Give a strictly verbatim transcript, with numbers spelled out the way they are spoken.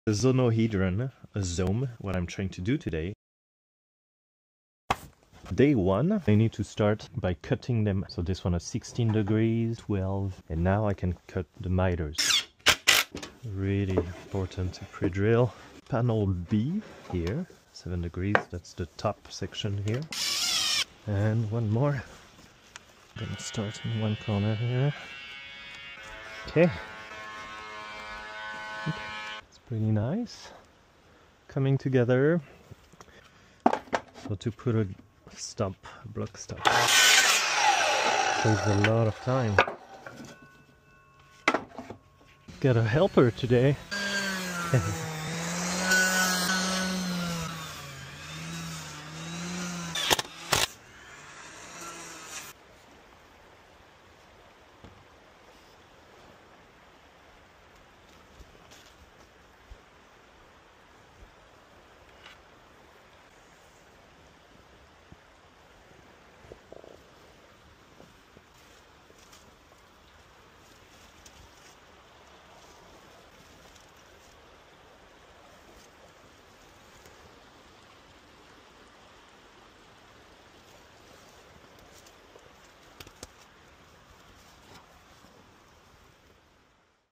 A zonohedron, a zome, what I'm trying to do today. Day one, I need to start by cutting them. So this one is sixteen degrees, twelve, and now I can cut the miters. Really important to pre-drill. Panel B here, seven degrees, that's the top section here. And one more. Gonna start in one corner here. Okay. It's pretty nice. Coming together. So to put a stop, a block stop, saves a lot of time. Got a helper today.